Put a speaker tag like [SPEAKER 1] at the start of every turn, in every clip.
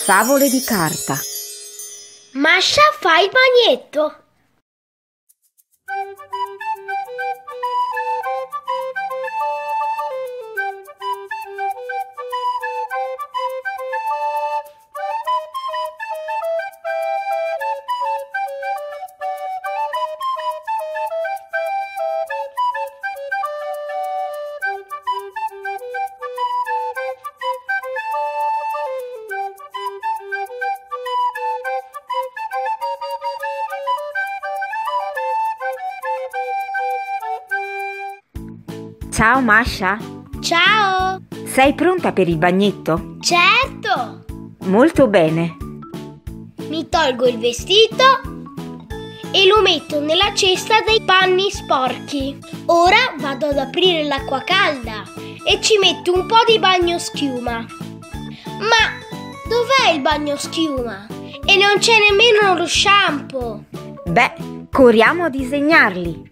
[SPEAKER 1] favole di carta.
[SPEAKER 2] Masha, fai il bagnetto.
[SPEAKER 1] Ciao Masha,
[SPEAKER 2] Ciao!
[SPEAKER 1] sei pronta per il bagnetto?
[SPEAKER 2] Certo!
[SPEAKER 1] Molto bene.
[SPEAKER 2] Mi tolgo il vestito e lo metto nella cesta dei panni sporchi. Ora vado ad aprire l'acqua calda e ci metto un po' di bagnoschiuma. Ma dov'è il bagnoschiuma? E non c'è nemmeno lo shampoo.
[SPEAKER 1] Beh, corriamo a disegnarli.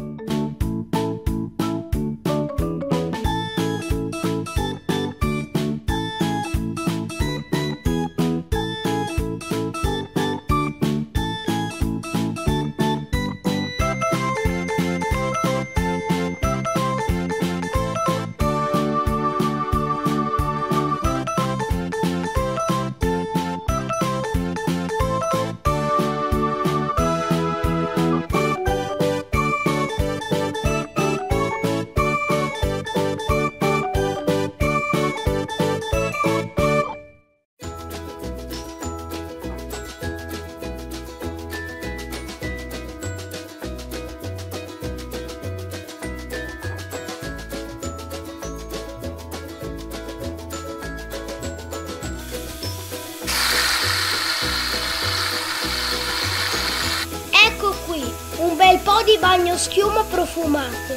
[SPEAKER 2] Ecco qui, un bel po' di bagnoschiuma profumato.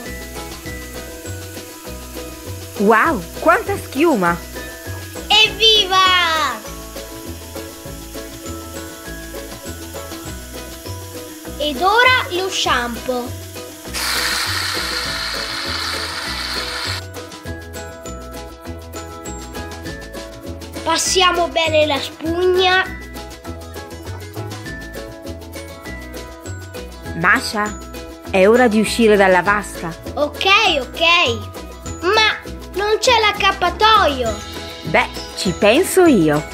[SPEAKER 1] Wow, quanta schiuma!
[SPEAKER 2] Evviva! Ed ora lo shampoo. Passiamo bene la spugna.
[SPEAKER 1] Masha, è ora di uscire dalla vasca.
[SPEAKER 2] Ok. Ma non c'è l'accappatoio.
[SPEAKER 1] Beh, ci penso io.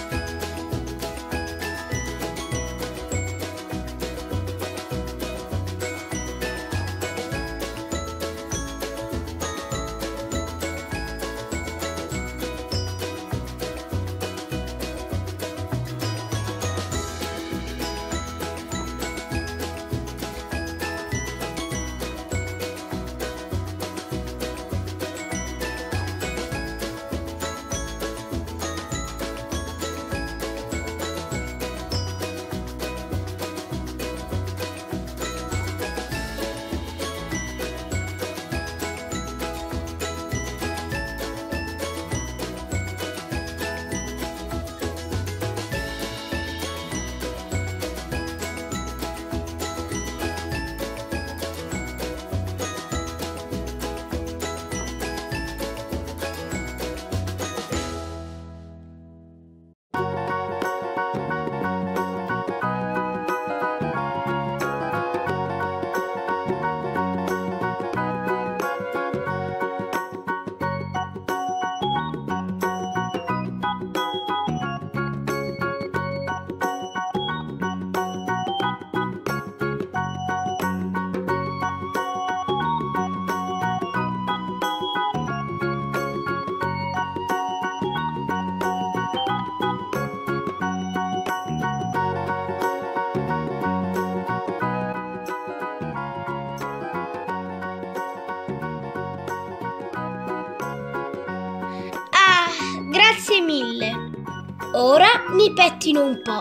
[SPEAKER 2] Grazie mille. Ora mi pettino un po'.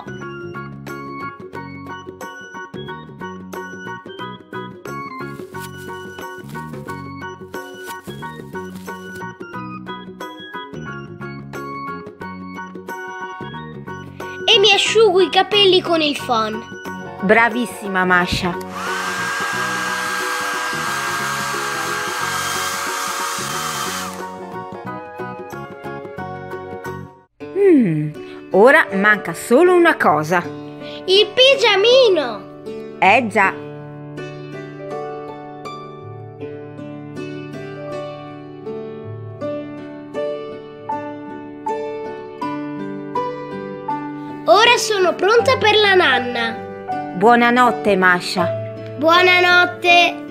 [SPEAKER 2] E mi asciugo i capelli con il phon.
[SPEAKER 1] Bravissima Masha. Ora manca solo una cosa.
[SPEAKER 2] Il pigiamino!
[SPEAKER 1] Già.
[SPEAKER 2] Ora sono pronta per la nanna.
[SPEAKER 1] Buonanotte, Masha.
[SPEAKER 2] Buonanotte!